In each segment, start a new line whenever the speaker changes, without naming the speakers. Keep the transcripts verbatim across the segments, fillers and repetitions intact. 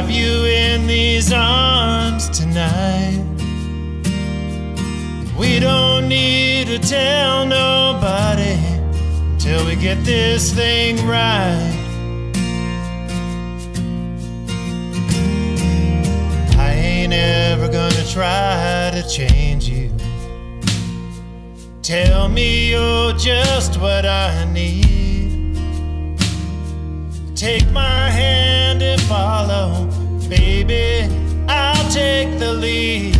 have you in these arms tonight. We don't need to tell nobody till we get this thing right. I ain't ever gonna try to change you. Tell me you're just what I need. Take my hand and follow, baby, I'll take the lead.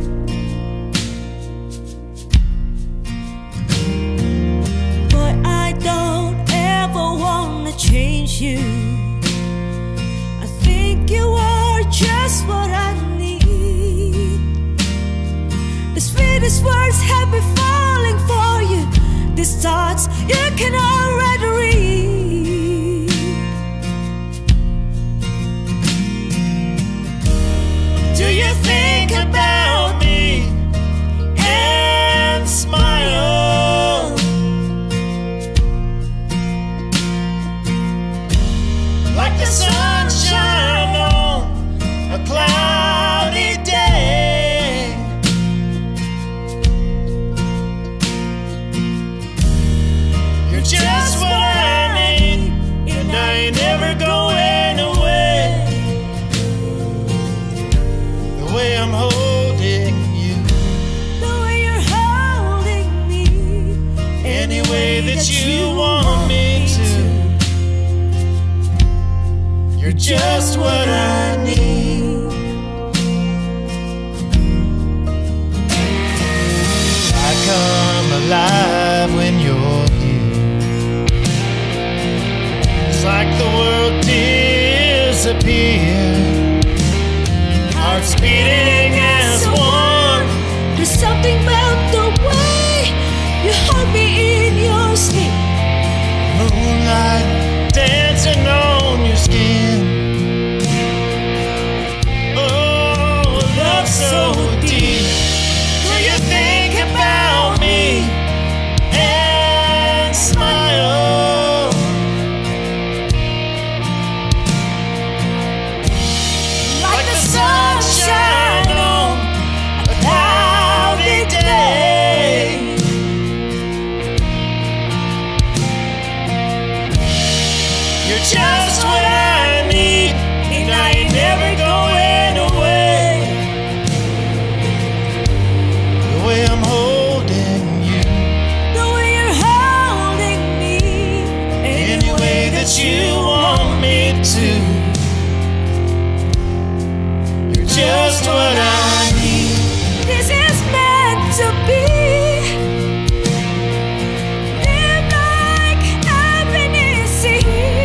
Boy, I don't ever wanna change you. I think you are just what I need. The sweetest words have been falling for you. These thoughts you can already read. Do you think about me and smile? Like the sunshine on a cloudy day. You're just what I need, and I ain't never going away. The way I'm holding you, The way you're holding me,
any way that you want me to. You're just what I need. I come alive when you're here. It's like the world disappeared. Hearts beating as one.
there's something about the way you hold me in your sleep.
Moonlight dancing on your skin. Oh, love so deep. Do you think about me and smile? Like the sunshine on a cloudy day. You're just what I need, and I ain't never going away. The way I'm holding you,
The way you're holding me,
any way that you want me to. You're just what I need.
this is meant to be. Live like happiness is.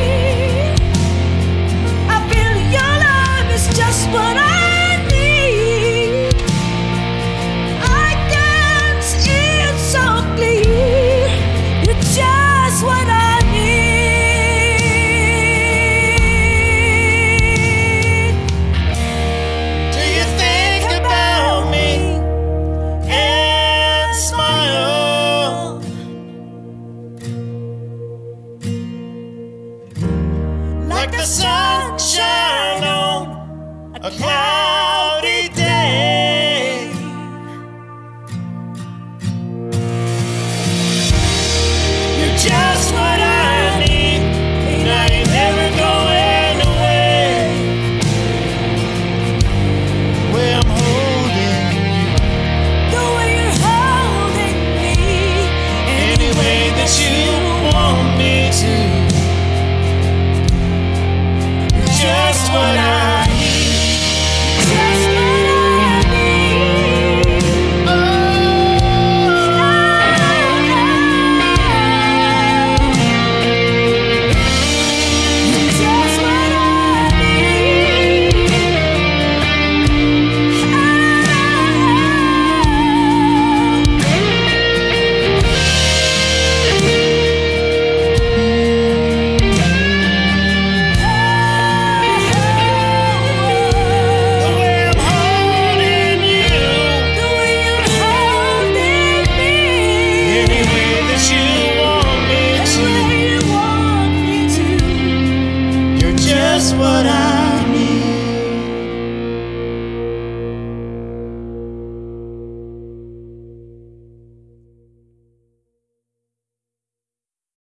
I feel your love is just what I need. I can see it so clear. You're just what I need.
Do you think about me and smile? Like the sunshine on a cloud.